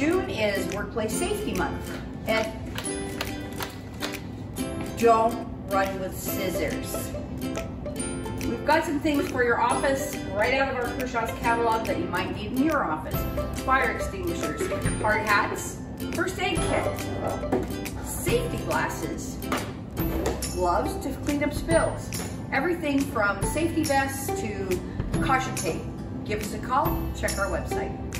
June is Workplace Safety Month. And don't run with scissors. We've got some things for your office right out of our Kershaw's catalog that you might need in your office. Fire extinguishers, hard hats, first aid kit, safety glasses, gloves to clean up spills, everything from safety vests to caution tape. Give us a call, check our website.